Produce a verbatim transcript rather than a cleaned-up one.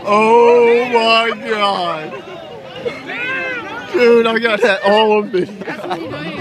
Oh my god. Dude, I got that all on video.